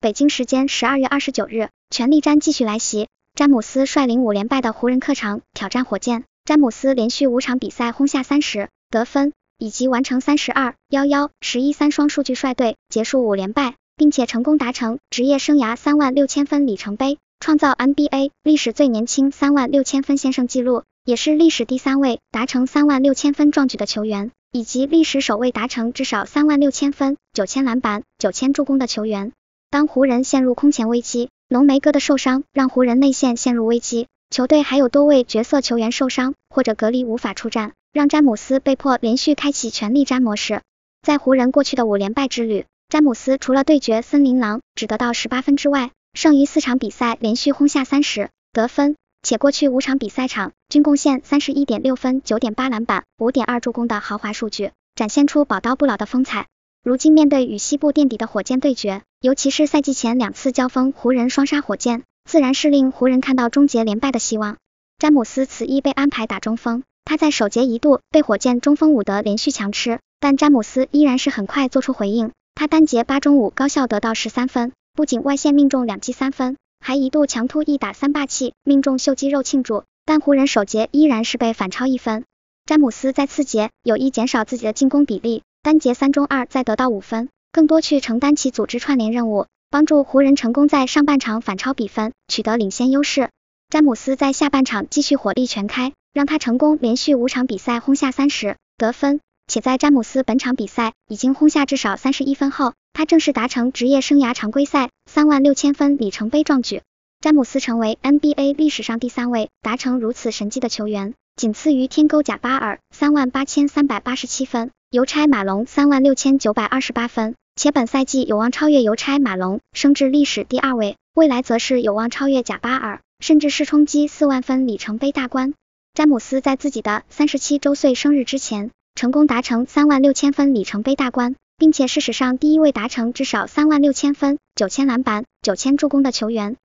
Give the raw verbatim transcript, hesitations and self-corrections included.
北京时间十二月二十九日，全力战继续来袭，詹姆斯率领五连败的湖人客场挑战火箭。詹姆斯连续五场比赛轰下三十得分，以及完成三十二、十一、十一三双数据率队结束五连败，并且成功达成职业生涯三万六千分里程碑，创造 N B A 历史最年轻三万六千分先胜纪录，也是历史第三位达成三万六千分壮举的球员，以及历史首位达成至少三万六千分、九千篮板、九千助攻的球员。当湖人陷入空前危机，浓眉哥的受伤让湖人内线陷入危机，球队还有多位角色球员受伤或者隔离无法出战，让詹姆斯被迫连续开启全力战模式。在湖人过去的五连败之旅，詹姆斯除了对决森林狼只得到十八分之外，剩余四场比赛连续轰下三十得分，且过去五场比赛场均贡献 三十一点六分、九点八篮板、五点二助攻的豪华数据，展现出宝刀不老的风采。如今面对与西部垫底的火箭对决，尤其是赛季前两次交锋湖人双杀火箭，自然是令湖人看到终结连败的希望。詹姆斯此役被安排打中锋，他在首节一度被火箭中锋伍德连续强吃，但詹姆斯依然是很快做出回应，他单节八中五高效得到十三分，不仅外线命中两记三分，还一度强突一打三霸气，命中秀肌肉庆祝，但湖人首节依然是被反超一分。詹姆斯在次节有意减少自己的进攻比例，单节三中二再得到五分，更多去承担起组织串联任务，帮助湖人成功在上半场反超比分，取得领先优势。詹姆斯在下半场继续火力全开，让他成功连续五场比赛轰下三十得分，且在詹姆斯本场比赛已经轰下至少三十一分后，他正式达成职业生涯常规赛三万六千分里程碑壮举。詹姆斯成为 N B A 历史上第三位达成如此神迹的球员，仅次于天勾贾巴尔三万八千三百八十七分，邮差马龙三万六千九百二十八分，且本赛季有望超越邮差马龙，升至历史第二位，未来则是有望超越贾巴尔，甚至是冲击四万分里程碑大关。詹姆斯在自己的三十七周岁生日之前，成功达成三万六千分里程碑大关，并且是史上第一位达成至少三万六千分、九千篮板、九千助攻的球员。